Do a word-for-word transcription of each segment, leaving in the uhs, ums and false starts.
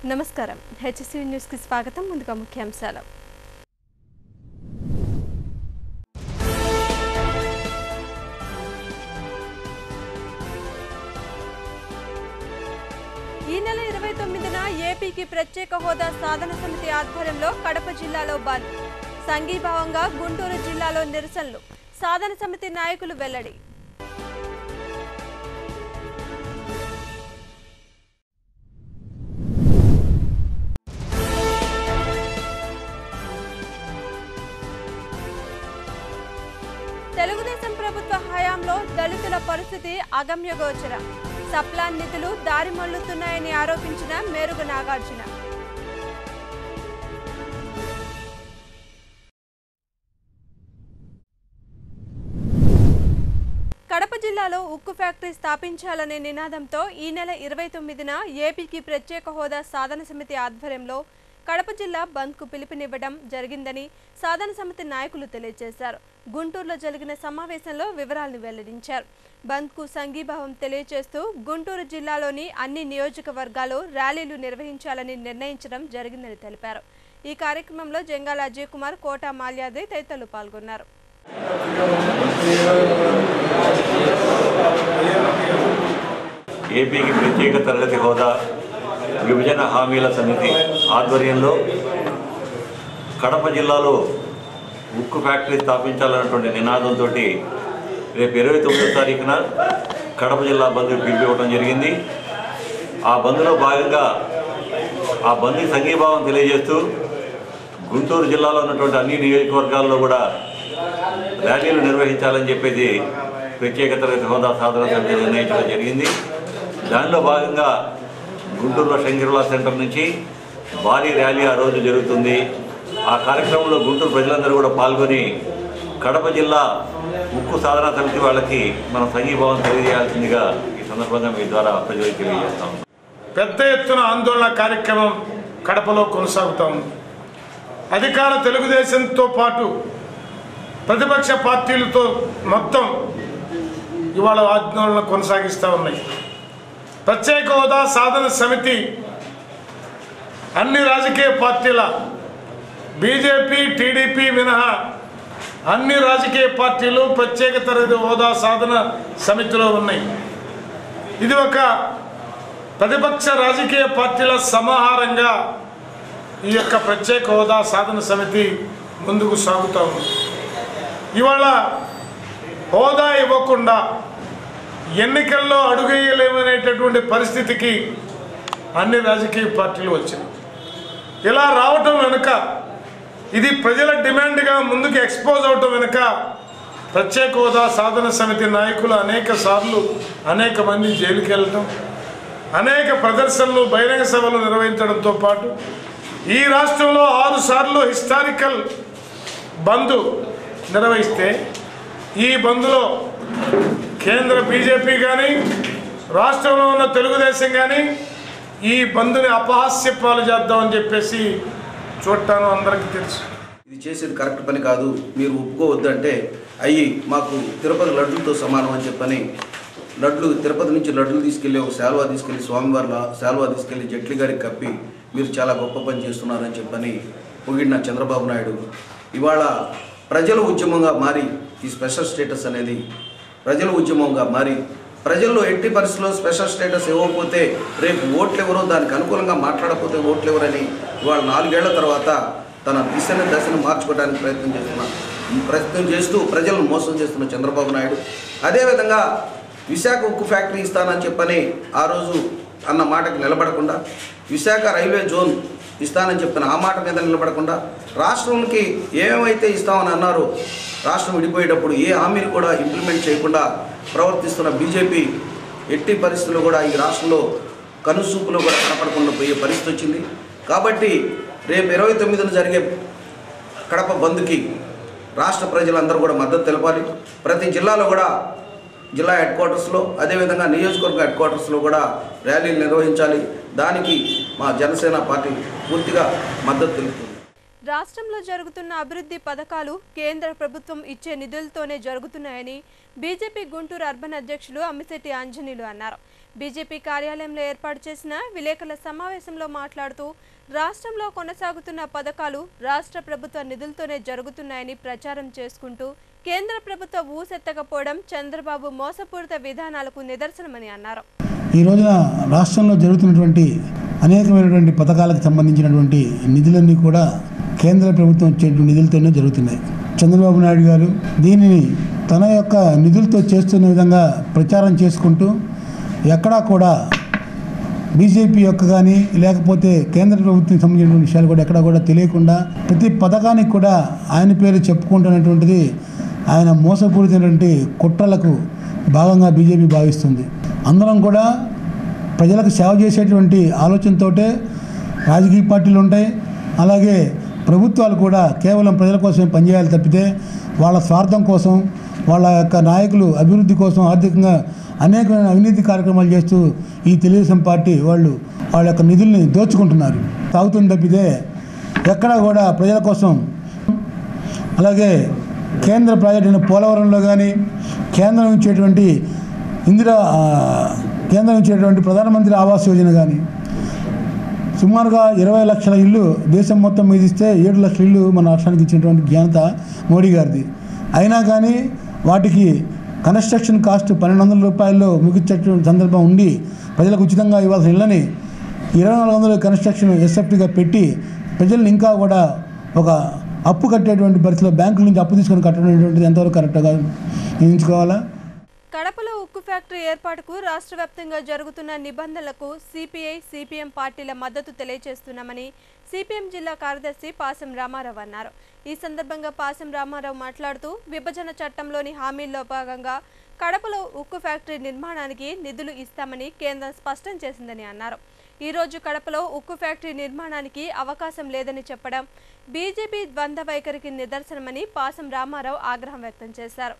నమస్కారం HSC news కి స్వాగతం ముందుగా ముఖ్యాంశాలు ఈ నెల ఇరవై తొమ్మిదిన ఏపీకి ప్రత్యేక హోదా సాధన సమితి ఆధ్వర్యంలో కడప జిల్లాలో బంద్ సంఘీభావంగా గుంటూరు జిల్లాలో నిరసనలు సాధన సమితి నాయకులు వెల్లడి తెలుగుదేశం ప్రభుత్వ హయాంలో దళితుల పరిస్థితి అగమ్యగోచరం సప్లాన్ నిధులు దారి మళ్లుతున్నాయని ఆరోపించిన మేరుగ నాగార్జున కడప జిల్లాలో ఉక్కు ఫ్యాక్టరీ స్థాపించాలనే నినాదంతో ఈ నెల ఇరవై తొమ్మిదిన ఏపీకి ప్రత్యేక హోదా సాధన సమితి ఆధ్వర్యంలో కడప జిల్లా బంద్ కు పిలుపునివ్వడం జరిగిందని సాధన సమితి నాయకులు తెలియజేశారు. గుంటూరులో జరిగిన సమావేశంలో వివరాలను వెల్లడించారు. బంద్ కు సంఘీభావం తెలియజేస్తూ గుంటూరు జిల్లాలోని అన్ని నియోజకవర్గాల్లో ర్యాలీలు నిర్వహించాలని నిర్ణయించడం జరిగిందని తెలిపారు. ఈ కార్యక్రమంలో జంగాల అజయ్ కుమార్, కోట మాల్యాద్రి తదితరులు పాల్గొన్నారు. ఏపీకి ప్రత్యేక తరగతి హోదా విభజన హామీల సమితి ఆధ్వర్యంలో కడప జిల్లాలో ఉక్కు ఫ్యాక్టరీ స్థాపించాలన్నటువంటి నినాదంతో రేపు ఇరవై తొమ్మిదో తారీఖున కడప జిల్లా బంద్కు పిలిపివ్వడం జరిగింది. ఆ బంద్లో భాగంగా ఆ బంద్కి సంఘీభావం తెలియజేస్తూ గుంటూరు జిల్లాలో ఉన్నటువంటి అన్ని నియోజకవర్గాల్లో కూడా ర్యాలీలు నిర్వహించాలని చెప్పేసి ప్రత్యేక తరగతి హోదా సాధన సమితి నిర్ణయించడం జరిగింది. దానిలో భాగంగా గుంటూరులో శంకర్లా సెంటర్ నుంచి భారీ ర్యాలీ ఆ రోజు జరుగుతుంది. ఆ కార్యక్రమంలో గుంటూరు ప్రజలందరూ కూడా పాల్గొని కడప జిల్లా ఉక్కు సాధన సమితి వాళ్ళకి మనం సంఘీభావం తెలియజేయాల్సిందిగా ఈ సందర్భంగా మీ ద్వారా ప్రజలకు తెలియజేస్తాం. పెద్ద ఎత్తున ఆందోళన కార్యక్రమం కడపలో కొనసాగుతూ ఉంది. అధికార తెలుగుదేశంతో పాటు ప్రతిపక్ష పార్టీలతో మొత్తం ఇవాళ ఆందోళన కొనసాగిస్తూ ఉన్నాయి. ప్రత్యేక హోదా సాధన సమితి అన్ని రాజకీయ పార్టీల బీజేపీ, టీడీపీ మినహా అన్ని రాజకీయ పార్టీలు ప్రత్యేక తరగతి హోదా సాధన సమితిలో ఉన్నాయి. ఇది ఒక ప్రతిపక్ష రాజకీయ పార్టీల సమాహారంగా ఈ యొక్క ప్రత్యేక హోదా సాధన సమితి ముందుకు సాగుతూ ఉంది. ఇవాళ హోదా ఇవ్వకుండా ఎన్నికల్లో అడుగేయలేమనేటటువంటి పరిస్థితికి అన్ని రాజకీయ పార్టీలు వచ్చాయి. ఇలా రావటం వెనుక ఇది ప్రజల డిమాండ్గా ముందుకు ఎక్స్పోజ్ అవటం వెనుక ప్రత్యేక హోదా సాధన సమితి నాయకులు అనేక సార్లు అనేక మంది జైలుకి వెళ్ళటం, అనేక ప్రదర్శనలు, బహిరంగ సభలు నిర్వహించడంతో పాటు ఈ రాష్ట్రంలో ఆరు సార్లు హిస్టారికల్ బంద్ నిర్వహిస్తే ఈ బంద్లో కేంద్ర బీజేపీ కానీ రాష్ట్రంలో ఉన్న తెలుగుదేశం కానీ ఈ బంద్ని అపహాస్య పాలు చేద్దామని చెప్పేసి చూడటాను అందరికీ తెలుసు. ఇది చేసేది కరెక్ట్ పని కాదు, మీరు ఒప్పుకోవద్దంటే అయ్యి మాకు తిరుపతి లడ్డులతో సమానం అని చెప్పని లడ్లు తిరుపతి నుంచి లడ్డులు తీసుకెళ్ళి ఒక శాల్వా తీసుకెళ్ళి స్వామివారిలో శాల్వా తీసుకెళ్ళి జైట్లీ గారికి కప్పి మీరు చాలా గొప్ప పని చేస్తున్నారని చెప్పని పొగిడిన చంద్రబాబు నాయుడు ఇవాళ ప్రజల ఉద్యమంగా మారి ఈ స్పెషల్ స్టేటస్ అనేది ప్రజల ఉద్యమంగా మారి ప్రజల్లో ఎట్టి పరిస్థితుల్లో స్పెషల్ స్టేటస్ ఇవ్వకపోతే రేపు ఓట్లు ఎవరో దానికి అనుకూలంగా మాట్లాడకపోతే ఓట్లు ఎవరని ఇవాళ నాలుగేళ్ల తర్వాత తన దిశని దశను మార్చుకోవడానికి ప్రయత్నం చేస్తున్న ప్రయత్నం చేస్తూ ప్రజలను మోసం చేస్తున్న చంద్రబాబు నాయుడు అదేవిధంగా విశాఖ ఉక్కు ఫ్యాక్టరీ ఇస్తానని చెప్పని ఆ రోజు అన్న మాటకు నిలబడకుండా విశాఖ రైల్వే జోన్ ఇస్తానని చెప్పిన ఆ మాట మీద నిలబడకుండా రాష్ట్రానికి ఏమేమైతే ఇస్తామని అన్నారో రాష్ట్రం విడిపోయేటప్పుడు ఏ హామీని కూడా ఇంప్లిమెంట్ చేయకుండా ప్రవర్తిస్తున్న బీజేపీ ఎట్టి పరిస్థితుల్లో కూడా ఈ రాష్ట్రంలో కనుసూపులో కూడా కనపడకుండా పోయే పరిస్థితి వచ్చింది. కాబట్టి రేపు ఇరవై తొమ్మిదిన జరిగే కడప బంద్కి రాష్ట్ర ప్రజలందరూ కూడా మద్దతు తెలపాలి. ప్రతి జిల్లాలో కూడా జిల్లా హెడ్ క్వార్టర్స్లో అదేవిధంగా నియోజకవర్గ హెడ్ క్వార్టర్స్లో కూడా ర్యాలీలు నిర్వహించాలి. దానికి మా జనసేన పార్టీ పూర్తిగా మద్దతు తెలుపుతుంది. రాష్ట్రంలో జరుగుతున్న అభివృద్ధి పథకాలు కేంద్ర ప్రభుత్వం ఇచ్చే నిధులతోనే జరుగుతున్నాయని బీజేపీ గుంటూరు అర్బన్ అధ్యక్షులు అమ్మిశెట్టి ఆంజనేయులు అన్నారు. బీజేపీ కార్యాలయంలో ఏర్పాటు చేసిన విలేకరుల సమావేశంలో మాట్లాడుతూ రాష్ట్రంలో కొనసాగుతున్న పథకాలు రాష్ట్ర ప్రభుత్వ నిధులతోనే జరుగుతున్నాయని ప్రచారం చేసుకుంటూ కేంద్ర ప్రభుత్వ ఊసెత్తకపోవడం చంద్రబాబు మోసపూరిత విధానాలకు నిదర్శనమని అన్నారు. ఈ రోజున రాష్ట్రంలో జరుగుతున్నటువంటి అనేకమైనటువంటి పథకాలకు సంబంధించినటువంటి నిధులన్నీ కూడా కేంద్ర ప్రభుత్వం వచ్చేటువంటి నిధులతోనే జరుగుతున్నాయి. చంద్రబాబు నాయుడు గారు దీనిని తన యొక్క నిధులతో చేస్తున్న విధంగా ప్రచారం చేసుకుంటూ ఎక్కడా కూడా బీజేపీ యొక్క కానీ లేకపోతే కేంద్ర ప్రభుత్వం సంబంధించిన విషయాలు కూడా ఎక్కడా కూడా తెలియకుండా ప్రతి పథకానికి కూడా ఆయన పేరు చెప్పుకుంటున్నటువంటిది ఆయన మోసపూరితమైనటువంటి కుట్రలకు భాగంగా బీజేపీ భావిస్తుంది. అందరం కూడా ప్రజలకు సేవ చేసేటువంటి ఆలోచనతోటే రాజకీయ పార్టీలు ఉంటాయి. అలాగే ప్రభుత్వాలు కూడా కేవలం ప్రజల కోసమే పనిచేయాలి తప్పితే వాళ్ళ స్వార్థం కోసం వాళ్ళ యొక్క నాయకులు అభివృద్ధి కోసం ఆర్థికంగా అనేకమైన అవినీతి కార్యక్రమాలు చేస్తూ ఈ తెలుగుదేశం పార్టీ వాళ్ళు వాళ్ళ యొక్క నిధుల్ని దోచుకుంటున్నారు. తాగుతుంది తప్పితే ఎక్కడా కూడా ప్రజల కోసం. అలాగే కేంద్ర ప్రాజెక్టు అయిన పోలవరంలో కానీ కేంద్రం ఇచ్చేటువంటి ఇందిరా కేంద్రం ఇచ్చేటువంటి ప్రధానమంత్రి ఆవాస్ యోజన కానీ సుమారుగా ఇరవై లక్షల ఇల్లు దేశం మొత్తం మీద ఇస్తే ఏడు లక్షల ఇల్లు మన రాష్ట్రానికి ఇచ్చినటువంటి ఘనత మోడీ గారిది. అయినా కానీ వాటికి కన్స్ట్రక్షన్ కాస్ట్ పన్నెండు వందల రూపాయల్లో ముగించేటువంటి సందర్భం ఉండి ప్రజలకు ఉచితంగా ఇవ్వాల్సిన ఇళ్ళని ఇరవై నాలుగు వందల కన్స్ట్రక్షన్ ఎస్ఎఫ్టీగా పెట్టి ప్రజల్ని ఇంకా కూడా ఒక అప్పు కట్టేటువంటి పరిస్థితిలో బ్యాంకుల నుంచి అప్పు తీసుకొని కట్టడం ఎంతవరకు కరెక్ట్గా ఎంచుకోవాలా? కడపలో ఉక్కు ఫ్యాక్టరీ ఏర్పాటుకు రాష్ట్ర వ్యాప్తంగా జరుగుతున్న నిబంధనలకు సిపిఐ సిపిఎం పార్టీల మద్దతు తెలియజేస్తున్నామని సిపిఎం జిల్లా కార్యదర్శి పాసం రామారావు అన్నారు. ఈ సందర్భంగా పాసం రామారావు మాట్లాడుతూ విభజన చట్టంలోని హామీల్లో భాగంగా కడపలో ఉక్కు ఫ్యాక్టరీ నిర్మాణానికి నిధులు ఇస్తామని కేంద్రం స్పష్టం చేసిందని అన్నారు. ఈ రోజు కడపలో ఉక్కు ఫ్యాక్టరీ నిర్మాణానికి అవకాశం లేదని చెప్పడం బీజేపీ ద్వంద్వ వైఖరికి నిదర్శనమని పాసం రామారావు ఆగ్రహం వ్యక్తం చేశారు.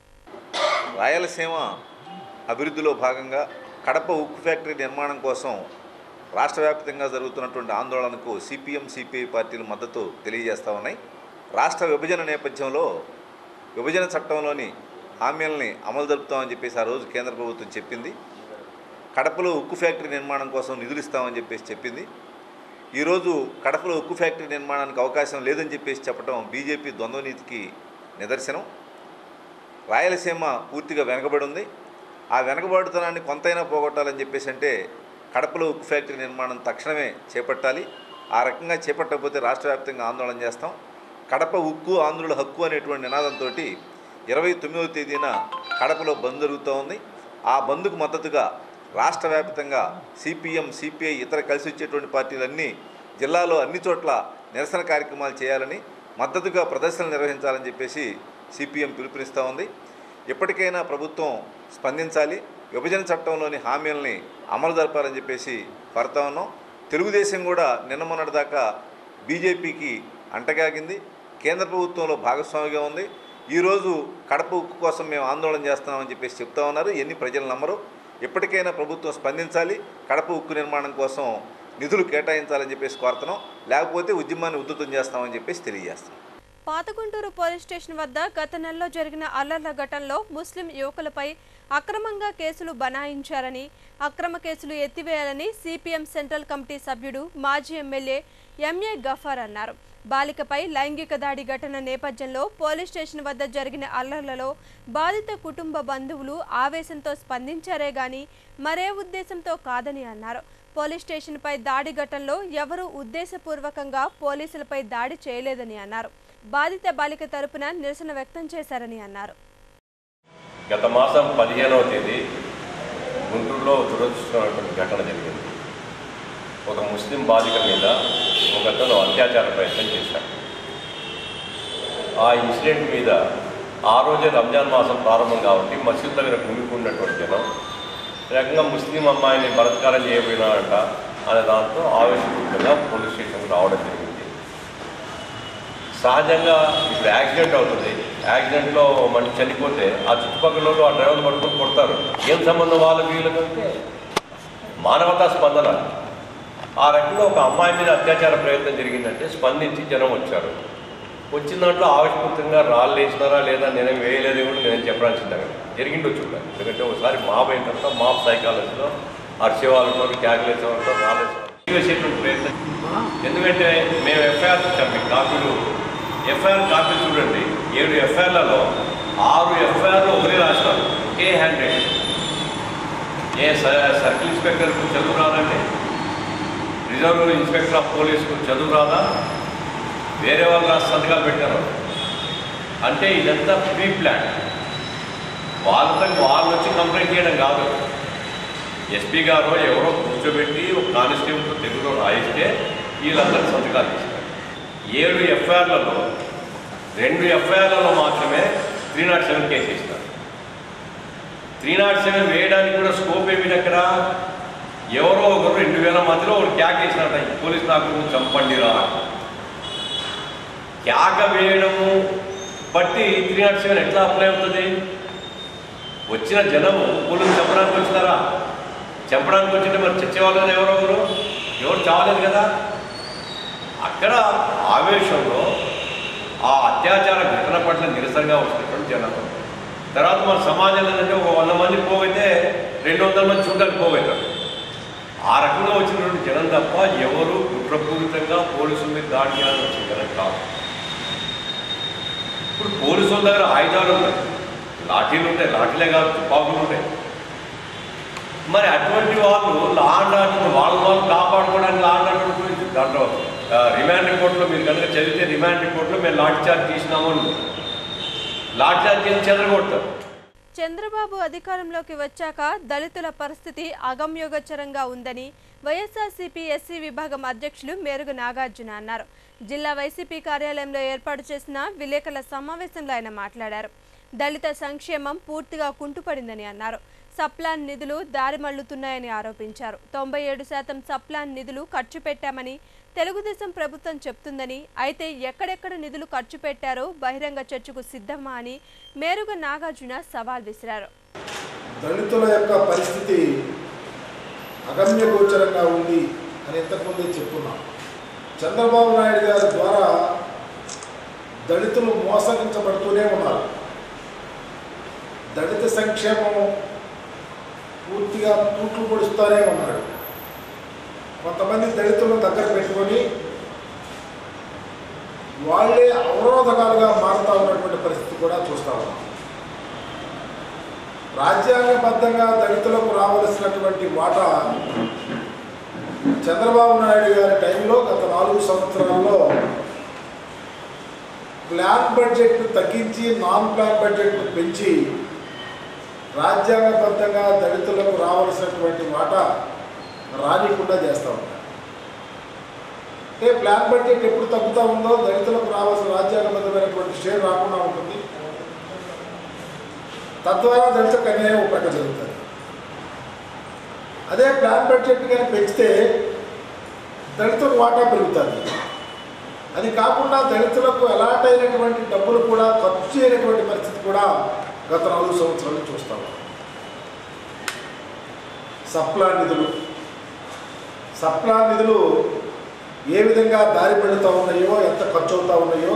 రాయలసీమ అభివృద్ధిలో భాగంగా కడప ఉక్కు ఫ్యాక్టరీ నిర్మాణం కోసం రాష్ట్ర వ్యాప్తంగా జరుగుతున్నటువంటి ఆందోళనకు సిపిఎం సిపిఐ పార్టీలు మద్దతు తెలియజేస్తూ ఉన్నాయి. రాష్ట్ర విభజన నేపథ్యంలో విభజన చట్టంలోని హామీలని అమలు జరుపుతామని చెప్పేసి ఆ రోజు కేంద్ర ప్రభుత్వం చెప్పింది. కడపలో ఉక్కు ఫ్యాక్టరీ నిర్మాణం కోసం నిధులు ఇస్తామని చెప్పేసి చెప్పింది. ఈరోజు కడపలో ఉక్కు ఫ్యాక్టరీ నిర్మాణానికి అవకాశం లేదని చెప్పేసి చెప్పడం బీజేపీ ద్వంద్వనీతికి నిదర్శనం. రాయలసీమ పూర్తిగా వెనకబడి ఉంది. ఆ వెనకబడుతనాన్ని కొంతైనా పోగొట్టాలని చెప్పేసి అంటే కడపలో ఉక్కు ఫ్యాక్టరీ నిర్మాణం తక్షణమే చేపట్టాలి. ఆ రకంగా చేపట్టకపోతే రాష్ట్ర వ్యాప్తంగా ఆందోళన చేస్తాం. కడప ఉక్కు ఆంధ్రుల హక్కు అనేటువంటి నినాదంతో ఇరవై తొమ్మిదవ తేదీన కడపలో బంద్ జరుగుతూ ఉంది. ఆ బంద్కు మద్దతుగా రాష్ట్ర వ్యాప్తంగా సిపిఎం సిపిఐ ఇతర కలిసి వచ్చేటువంటి పార్టీలన్నీ జిల్లాలో అన్ని చోట్ల నిరసన కార్యక్రమాలు చేయాలని మద్దతుగా ప్రదర్శనలు నిర్వహించాలని చెప్పేసి సిపిఎం పిలుపునిస్తూ ఉంది. ఎప్పటికైనా ప్రభుత్వం స్పందించాలి, విభజన చట్టంలోని హామీలని అమలు జరపాలని చెప్పేసి కోరుతా ఉన్నాం. తెలుగుదేశం కూడా నిన్న మొన్నటి దాకా బీజేపీకి అంటగాగింది, కేంద్ర ప్రభుత్వంలో భాగస్వామిగా ఉంది. ఈరోజు కడప ఉక్కు కోసం మేము ఆందోళన చేస్తున్నామని చెప్పేసి చెప్తా ఉన్నారు. ఎన్ని ప్రజలు నమ్మరు. ఎప్పటికైనా ప్రభుత్వం స్పందించాలి, కడప ఉక్కు నిర్మాణం కోసం నిధులు కేటాయించాలని చెప్పేసి కోరుతున్నాం. లేకపోతే ఉద్యమాన్ని ఉధృతం చేస్తామని చెప్పేసి తెలియజేస్తాం. పాతగుంటూరు పోలీస్ స్టేషన్ వద్ద గత నెలలో జరిగిన అల్లర్ల ఘటనలో ముస్లిం యువకులపై అక్రమంగా కేసులు బనాయించారని, అక్రమ కేసులు ఎత్తివేయాలని సిపిఎం సెంట్రల్ కమిటీ సభ్యుడు మాజీ ఎమ్మెల్యే ఎంఏ గఫార్ అన్నారు. బాలికపై లైంగిక దాడి ఘటన నేపథ్యంలో పోలీస్ స్టేషన్ వద్ద జరిగిన అల్లర్లలో బాధిత కుటుంబ బంధువులు ఆవేశంతో స్పందించారే గాని మరే ఉద్దేశంతో కాదని అన్నారు. పోలీస్ స్టేషన్పై దాడి ఘటనలో ఎవరూ ఉద్దేశపూర్వకంగా పోలీసులపై దాడి చేయలేదని అన్నారు. బాధిత బాలిక తరపున నిరసన వ్యక్తం చేశారని అన్నారు. గత మాసం పదిహేనవ తేదీ గుంటూరులో దురదృష్టమైనటువంటి ఘటన జరిగింది. ఒక ముస్లిం బాలిక మీద ఒక అతను అత్యాచార ప్రయత్నం చేశాడు. ఆ ఇన్సిడెంట్ మీద ఆ రోజే రంజాన్ మాసం ప్రారంభం కాబట్టి మసీద్ దగ్గర గుమికున్నటువంటి జనం రకంగా ముస్లిం అమ్మాయిని బలాత్కారం చేయబోయినాడంట అనే దాంతో ఆవేశపూరితంగా పోలీస్ స్టేషన్కి రావడం జరిగింది. సహజంగా ఇప్పుడు యాక్సిడెంట్ అవుతుంది, యాక్సిడెంట్లో మనిషి చనిపోతే ఆ చుట్టుపక్కల ఆ డ్రైవర్లు పట్టుకొని కొడతారు. ఏం సంబంధం వాళ్ళ వీళ్ళకంటే మానవతా స్పందన. ఆ రకంగా ఒక అమ్మాయి మీద అత్యాచార ప్రయత్నం జరిగిందంటే స్పందించి జనం వచ్చారు. వచ్చిన దాంట్లో ఆవిష్కృతంగా రాళ్ళు వేసినారా లేదా నేనేం వేయలేదు కూడా నేను చెప్పాల్సిందే జరిగిండొచ్చు కూడా. ఎందుకంటే ఒకసారి మాబ్ అయిన తర్వాత మాబ్ సైకాలజీలో అరిసేవాళ్ళు ఉంటారు, క్యాల్కులేషన్ ఉంటారు, రాలేదు వేసేటువంటి ప్రయత్నం. ఎందుకంటే మేము ఎఫ్ఐఆర్ ఇచ్చాం మీకు కాపీలు. ఎఫ్ఐఆర్ కాపీలు చూడండి, ఏడు ఎఫ్ఐఆర్లలో ఆరు ఎఫ్ఐఆర్లు ఒకరే రాసినారు, ఒకే హ్యాండ్ రైటింగ్. ఏ సర్కిల్ ఇన్స్పెక్టర్కు చదువు రాదండి, రిజర్వ్ ఇన్స్పెక్టర్ ఆఫ్ పోలీసుకు చదువు రాదా, వేరే వాళ్ళు రాసి సంతకాలు పెట్టారు. అంటే ఇదంతా ప్రీ ప్లాన్. వాళ్ళతో వాళ్ళు వచ్చి కంప్లైంట్ చేయడం కాదు, ఎస్పీ గారు ఎవరో కూర్చోబెట్టి ఒక కానిస్టేబుల్తో తెలుగులో రాయిస్తే వీళ్ళందరూ సంతకాలు చేస్తారు. ఏడు ఎఫ్ఐఆర్లలో రెండు ఎఫ్ఐఆర్లలో మాత్రమే త్రీ నాట్ సెవెన్ కేసు ఇస్తారు. త్రీ నాట్ సెవెన్ వేయడానికి కూడా స్కోప్ ఏమి అక్కడ. ఎవరో ఒకరు రెండు వేల మందిలో ఒకరు క్యాక్ వేసినట్ట, పోలీసు నాకు చంపండిరా. క్యాక వేయడము బట్టి త్రీ నాట్ సెవెన్ ఎట్లా అప్లై అవుతుంది? వచ్చిన జనము పోలీసు చంపడానికి వచ్చినారా? చంపడానికి వచ్చింటే మరి చచ్చేవాళ్ళు ఎవరో ఒకరు, ఎవరు చావలేదు కదా. అక్కడ ఆవేశంలో ఆ అత్యాచార ఘటన పట్ల నిరసనగా వచ్చినటువంటి జనం. తర్వాత మన సమాజంలో ఏంటంటే ఒక వంద మంది పోగైతే రెండు వందల మంది చూడడానికి పోగవుతారు. ఆ రకంగా వచ్చినటువంటి జనం తప్ప ఎవరు కుట్రపూరితంగా పోలీసుల మీద దాడి చేయాలని వచ్చిన జనం కాదు. ఇప్పుడు పోలీసుల దగ్గర ఆయుధాలు ఉంటాయి, లాఠీలు ఉంటాయి, లాఠీలే కాదు తుపాకులు ఉంటాయి. మరి అటువంటి వాళ్ళు లా అండ్ ఆర్డర్ వాళ్ళ వాళ్ళు కాపాడుకోవడానికి లా అండ్ ఆర్డర్ గురించి దాంట్లో రిమాండ్ రిపోర్ట్లో మీరు కనుక చదివితే రిమాండ్ రిపోర్ట్లో మేము లాఠీ చార్జ్ తీసినామని లాఠీ చార్జ్ చేసి చెదరగొడతారు. చంద్రబాబు అధికారంలోకి వచ్చాక దళితుల పరిస్థితి అగమ్యోగచరంగా ఉందని వైఎస్ఆర్సీపీ ఎస్సీ విభాగం అధ్యక్షులు మేరుగు నాగార్జున అన్నారు. జిల్లా వైసీపీ కార్యాలయంలో ఏర్పాటు చేసిన విలేకరుల సమావేశంలో ఆయన మాట్లాడారు. దళిత సంక్షేమం పూర్తిగా కుంటుపడిందని అన్నారు. సప్లాన్ నిధులు దారి మళ్లుతున్నాయని ఆరోపించారు. తొంభై ఏడు శాతం సప్లాన్ నిధులు ఖర్చు పెట్టామని తెలుగుదేశం ప్రభుత్వం చెప్తుందని, అయితే ఎక్కడెక్కడ నిధులు ఖర్చు పెట్టారో బహిరంగ చర్చకు సిద్ధమా అని మేరుగ నాగార్జున సవాల్ విసిరారు. దళితుల యొక్క పరిస్థితి అగమ్యగోచరంగా ఉంది అని ఇంతకుముందే చెప్పుకున్నాం. చంద్రబాబు నాయుడు గారి ద్వారా దళితులు మోసగించబడుతూనే ఉన్నారు. దళిత సంక్షేమం పూర్తిగా తూట్లు పొడుస్తూనే ఉన్నాడు. కొంతమంది దళితులను దగ్గర పెట్టుకొని వాళ్ళే అవరోధకాలుగా మారుతూ ఉన్నటువంటి పరిస్థితి కూడా చూస్తూ ఉన్నాం. రాజ్యాంగబద్ధంగా దళితులకు రావాల్సినటువంటి వాటా చంద్రబాబు నాయుడు గారి టైంలో గత నాలుగు సంవత్సరాల్లో ప్లాన్ బడ్జెట్ తగ్గించి నాన్ ప్లాన్ బడ్జెట్ పెంచి రాజ్యాంగబద్ధంగా దళితులకు రావాల్సినటువంటి వాటా రానికుండా చేస్తూ ఉంటారు. అంటే ప్లాన్ బడ్జెట్ ఎప్పుడు తగ్గుతూ ఉందో దళితులకు రావాల్సిన రాజ్యాంగబద్ధమైనటువంటి షేర్ రాకుండా ఉంటుంది. తద్వారా దళితులకు అన్యాయం ఉపయోగ జరుగుతుంది. అదే ప్లాన్ బడ్జెట్ కానీ పెంచితే దళితులకు వాటా పెరుగుతుంది. అది కాకుండా దళితులకు అలాట్ అయినటువంటి డబ్బులు కూడా ఖర్చు చేయనటువంటి పరిస్థితి కూడా గత నాలుగు సంవత్సరాలు చూస్తాం. సప్లాన్ నిధులు సప్లాన్ నిధులు ఏ విధంగా దారి పడుతూ ఉన్నాయో, ఎంత ఖర్చు అవుతూ ఉన్నాయో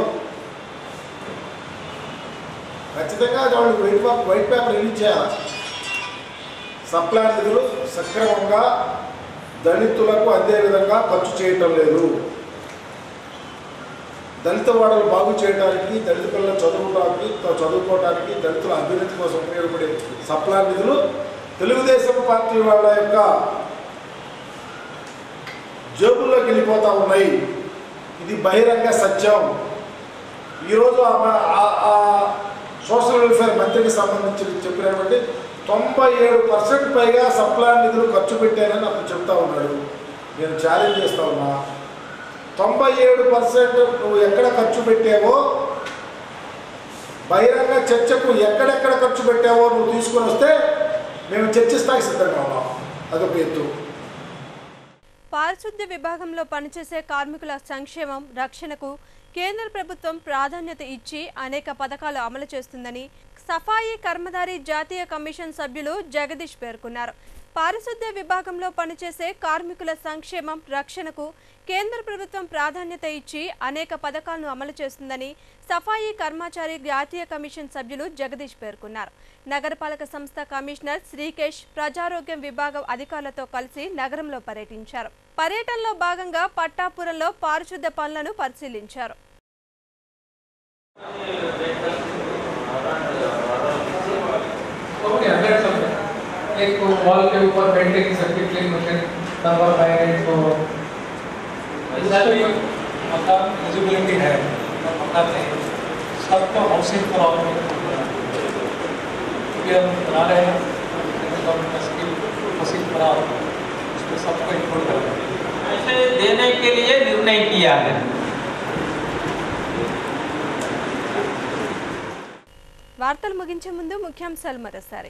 ఖచ్చితంగా వాళ్ళు వైట్ వైట్ పేపర్ రిలీజ్ చేయాలి. సప్లాన్ నిధులు సక్రమంగా దళితులకు అందే విధంగా ఖర్చు చేయటం లేదు. దళిత వాడలు బాగు చేయడానికి, దళిత పిల్లలు చదువుకోవడానికి చదువుకోవడానికి దళితుల అభివృద్ధి కోసం ఉపయోగపడే సప్లాన్ నిధులు తెలుగుదేశం పార్టీ వాళ్ళ యొక్క జేబుల్లోకి వెళ్ళిపోతూ ఉన్నాయి. ఇది బహిరంగ సత్యం. ఈరోజు ఆ సోషల్ వెల్ఫేర్ మంత్రికి సంబంధించి చెప్పినటువంటి తొంభై ఏడు పర్సెంట్ పైగా సప్లాన్ నిధులు ఖర్చు పెట్టారని అతను చెప్తా ఉన్నాడు. నేను ఛాలెంజ్ చేస్తా ఉన్నా, తొంభై ఏడు పర్సెంట్ నువ్వు ఎక్కడ ఖర్చు పెట్టావో బహిరంగ చర్చకు ఎక్కడెక్కడ ఖర్చు పెట్టావో నువ్వు తీసుకొని వస్తే మేము చర్చిస్తానికి సిద్ధంగా ఉన్నాం. అదొక ఎత్తు. పారిశుద్ధ్య విభాగంలో పనిచేసే కార్మికుల సంక్షేమం, రక్షణకు కేంద్ర ప్రభుత్వం ప్రాధాన్యత ఇచ్చి అనేక పథకాలు అమలు చేస్తుందని సఫాయి కర్మదారి జాతీయ కమిషన్ సభ్యులు జగదీష్ పేర్కొన్నారు. పారిశుద్ధ్య విభాగంలో పనిచేసే కార్మికుల సంక్షేమం రక్షణకు కేంద్ర ప్రభుత్వం ప్రాధాన్యత ఇచ్చి అనేక పథకాలను అమలు చేస్తుందని సఫాయి కర్మచారి జాతీయ కమిషన్ సభ్యులు జగదీష్ పేర్కొన్నారు. నగరపాలక సంస్థ కమిషనర్ శ్రీకేష్ ప్రజారోగ్యం విభాగం అధికారులతో కలిసి నగరంలో పర్యటించారు. పర్యటనలో భాగంగా పట్టాపురంలో పారిశుద్ధ్య పనులను పరిశీలించారు. एक वॉल के ऊपर painting circuit clean machine number nine को मतलब विजिबिलिटी है बताते हैं सबको हाउसिंग प्रॉब्लम ये हम बना रहे हैं हाउसिंग प्रॉब्लम उसमें सबको इंक्लूड कर रहे हैं ऐसे देने के लिए निर्णय किया है. వార్తలు ముగించే ముందు ముఖ్యాంశాలు మరోసారి.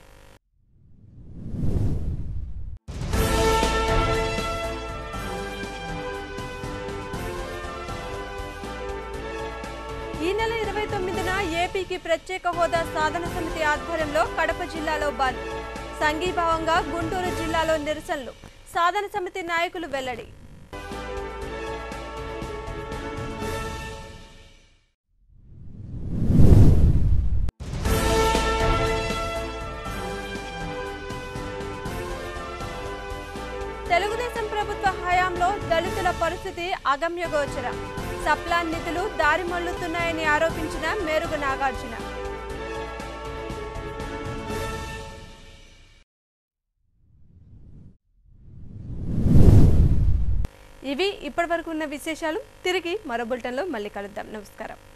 ఈ నెల ఇరవై తొమ్మిదిన ఏపీకి ప్రత్యేక హోదా సాధన సమితి ఆధ్వర్యంలో కడప జిల్లాలో బంద్. సంఘీభావంగా గుంటూరు జిల్లాలో నిరసనలు. సాధన సమితి నాయకులు వెల్లడి. తెలుగుదేశం ప్రభుత్వ హయాంలో దళితుల పరిస్థితి అగమ్యగోచరం. సప్లాన్ నిధులు దారి మళ్లుతున్నాయని ఆరోపించిన మేరుగు నాగార్జున. ఇవి ఇప్పటివరకు ఉన్న విశేషాలు. తిరిగి మరో బులెటిన్లో మళ్ళీ కలుద్దాం. నమస్కారం.